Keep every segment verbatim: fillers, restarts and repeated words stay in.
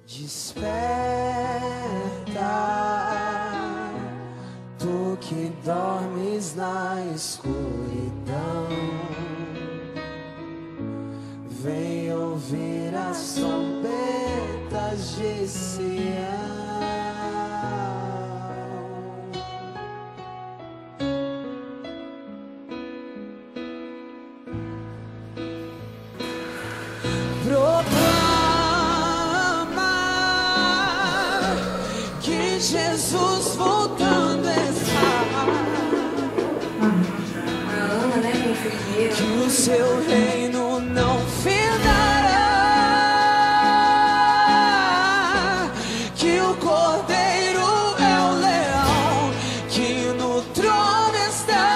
Desperta, tu que dormes na escuridão, vem ouvir as trombetas de Sião. Jesus voltando está, que o seu reino não findará, que o Cordeiro é o leão que no trono está.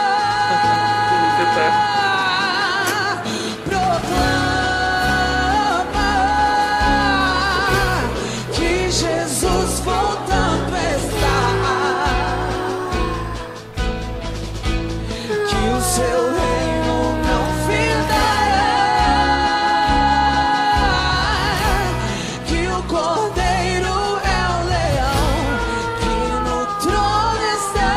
Proclama que Jesus voltando está, que o seu reino não findará, que o Cordeiro é o leão que no trono está.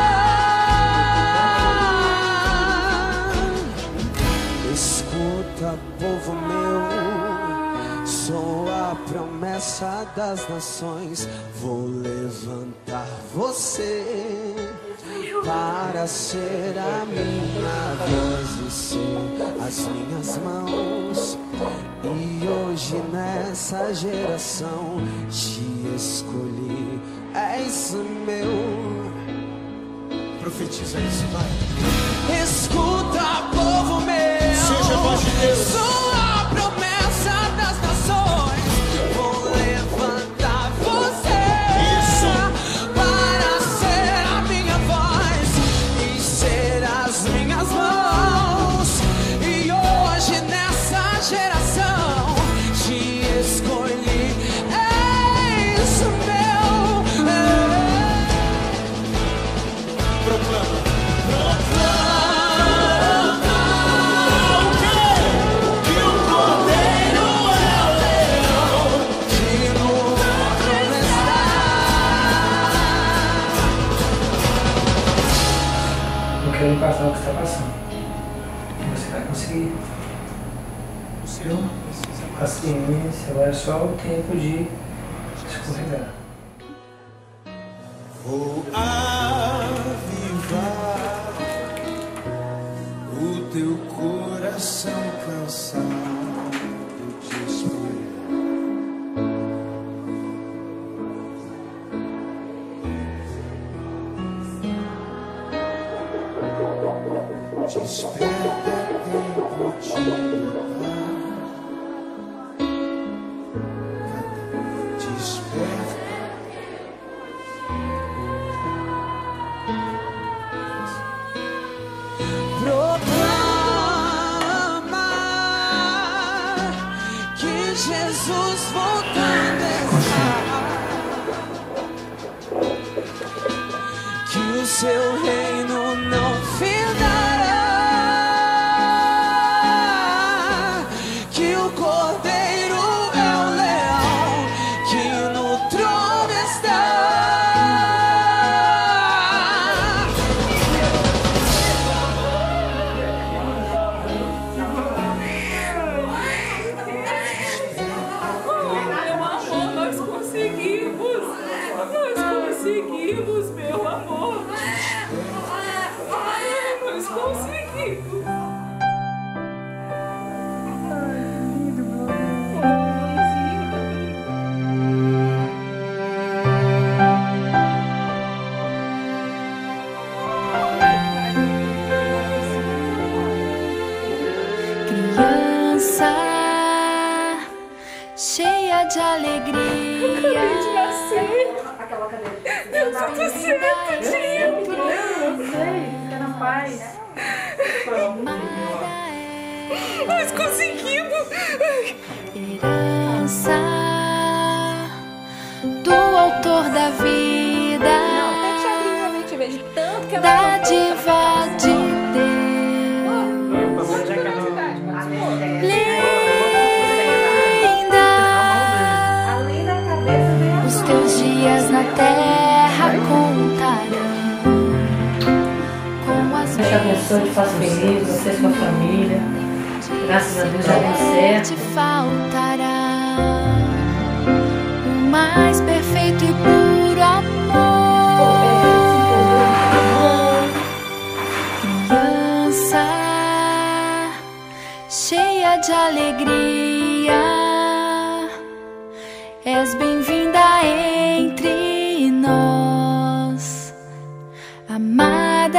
Escuta, povo meu, sou a promessa das nações. Vou levantar você para ser a minha voz e ser as minhas mãos. E hoje nessa geração te escolhi, és meu. Profetiza isso, vai. Escuta, povo meu, seja a voz de Deus. Sou a promessa das nações. Vou levantar você Isso. para ser a minha voz e ser as minhas mãos. E hoje nessa geração te escolhi, és meu. Proclama. Quero passar o que está passando. Você vai conseguir. Viu? Paciência, agora é só o tempo de escorregar. Vou avivar o teu coração cansado de esperar. Desperta, tempo de lutar. Desperta. Proclama que Jesus voltando está, que o seu reino não findará, que o Cordeiro é o leão que no trono está. Conseguimos, meu amor. Nós conseguimos. Criança cheia de alegria. Deu tudo certo, tia. Fica na paz. Nós conseguimos. Herança do autor da vida, dádiva de Deus, linda. Senhor te faça feliz, você e sua família. Graças a Deus já deu certo. Te faltará o mais perfeito e puro amor. Criança cheia de alegria, és bem-vinda entre nós, amada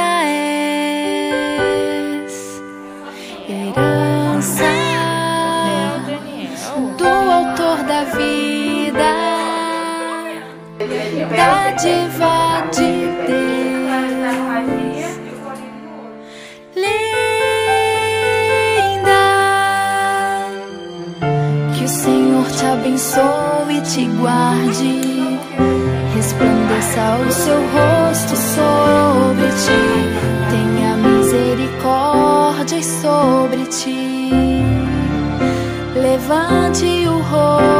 és, herança do autor da vida, dádiva de Deus, linda, que o Senhor te abençoe e te guarde, resplandeça o seu rosto sobre ti, tenha misericórdia sobre ti, levante o rosto